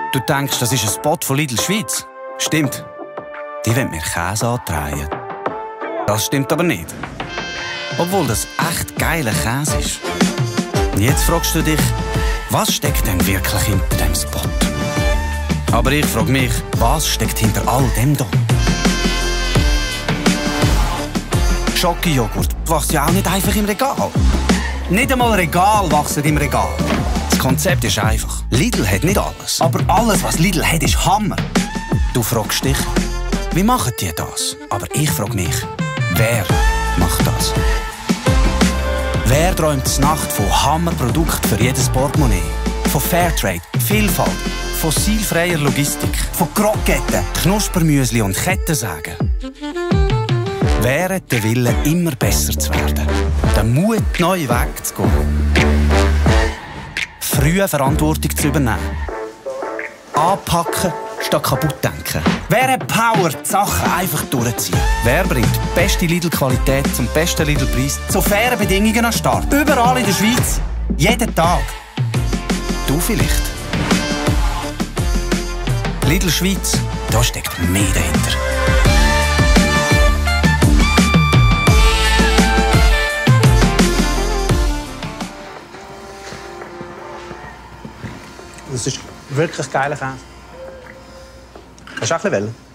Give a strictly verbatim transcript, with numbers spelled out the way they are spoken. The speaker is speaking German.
Du denkst, das ist ein Spot von Lidl Schweiz? Stimmt. Die wollen mir Käse andrehen. Das stimmt aber nicht. Obwohl das echt geiler Käse ist. Und jetzt fragst du dich, was steckt denn wirklich hinter dem Spot? Aber ich frage mich, was steckt hinter all dem da? Schokijoghurt wächst ja auch nicht einfach im Regal. Nicht einmal Regal wachsen im Regal. Das Konzept ist einfach. Lidl hat nicht alles. Aber alles, was Lidl hat, ist Hammer. Du fragst dich, wie machen die das? Aber ich frage mich, wer macht das? Wer träumt die Nacht von Hammerprodukten für jedes Portemonnaie? Von Fairtrade, Vielfalt, fossilfreier Logistik, von Kroketten, Knuspermüsli und Kettensägen. Wer hat den Willen, immer besser zu werden? Den Mut, neue Wege zu gehen? Frühe Verantwortung zu übernehmen? Anpacken statt kaputt denken? Wer hat Power, die Sachen einfach durchzuziehen? Wer bringt die beste Lidl-Qualität zum besten Lidl-Preis zu fairen Bedingungen an den Start? Überall in der Schweiz. Jeden Tag. Du vielleicht. Lidl Schweiz, da steckt mehr dahinter. Das ist wirklich geiler Käse. Hast du auch ein bisschen wollen?